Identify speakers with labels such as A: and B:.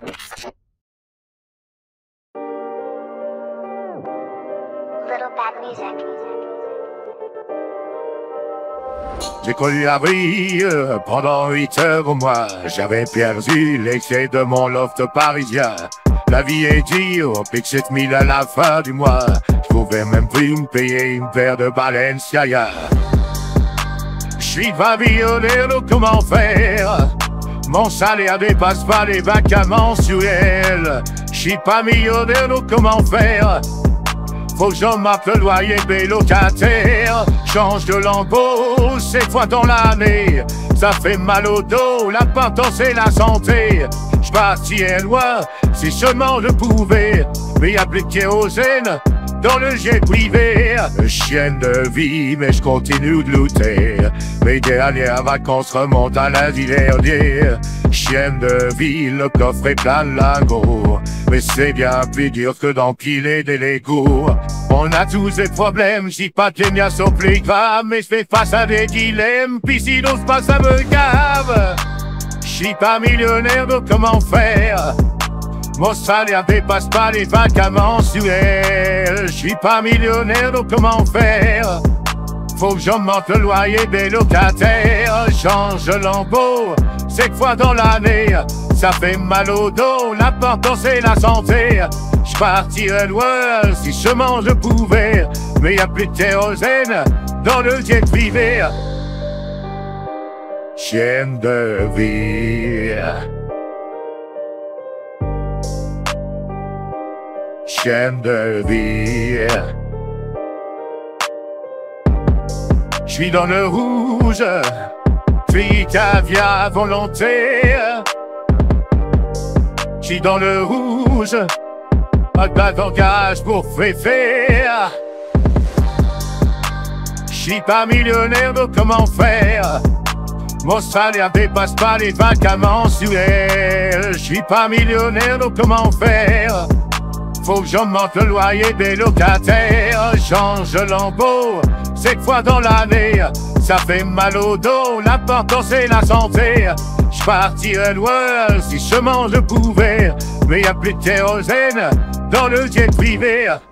A: Little Bad Music.
B: J'ai connu la vie pendant 8 heures au mois. J'avais perdu les clés de mon loft parisien. La vie est dure, on pique 7000 à la fin du mois. Je pouvais même plus me payer une paire de Balenciaga. J'suis pas millionnaire, donc comment faire? Mon salaire dépasse pas les vacances mensuelles. J'suis pas millionnaire, donc comment faire? Faut que j'en m'appe le loyer des locataires. Change de lambeau 7 fois dans l'année. Ça fait mal au dos, l'important c'est la santé. J'partirais loin si seulement je pouvais. Mais y'a plus de kérosène dans le jet privé. Chienne de vie, mais je continue de looter. Mes dernières vacances remontent à lundi dernier. Chienne de vie, le coffre est plein de lingots. Mais c'est bien plus dur que d'empiler des Legos. On a tous des problèmes, j'dis pas que les miens sont plus graves. Mais j'fais face à des dilemmes, pis si n'ose pas ça me gave. J'suis pas millionnaire, donc comment faire? Mon salaire dépasse pas les vacances mensuelles. J'suis pas millionnaire, donc comment faire? Faut que j'augmente le loyer des locataires. Change de lambeau 7 fois dans l'année. Ça fait mal au dos, l'important c'est la santé. J'partirais loin si seulement je pouvais. Mais y'a plus de kérosène dans le jet privé. Chienne de vie. Chienne de vie. J'suis dans le rouge, fille caviar à volonté. J'suis dans le rouge, pas d'engage pour faire. J'suis pas millionnaire, donc comment faire? Mon salaire dépasse pas les vacances mensuelles. J'suis pas millionnaire, donc comment faire? Faut que j'augmente le loyer des locataires. Change de lambeau 7 fois dans l'année. Ça fait mal au dos, l'important c'est la santé. J'partirais loin si seulement je pouvais. Mais y'a plus de kérosène dans le jet privé.